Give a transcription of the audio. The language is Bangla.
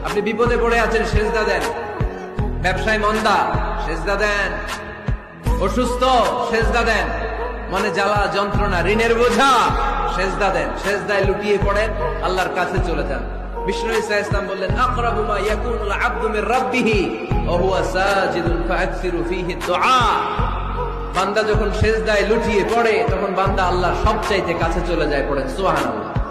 আপনি বিপদে পড়ে আছেন, সেজদা দেন। ব্যবসায় মন্দা, সেজদা দেন। অসুস্থ, সেজদা দেন। মনে জ্বালা যন্ত্রণা, ঋণের বোঝা, সেজদা দেন। সেজদায় লুটিয়ে পড়েন, আল্লাহর কাছে চলে যান। বিষ্ণু ঈসা ইসলাম বললেন, আকরাবু মা ইয়াকুনুল আবদু মির রাব্বিহি ওয়া হুয়া সাজিদুন ফাআকসিরু ফীহি দুআ। বান্দা যখন সেজদায় লুটিয়ে পড়ে তখন বান্দা আল্লাহর সবচাইতে কাছে চলে যায়। পড়েন সুবহানাল্লাহ।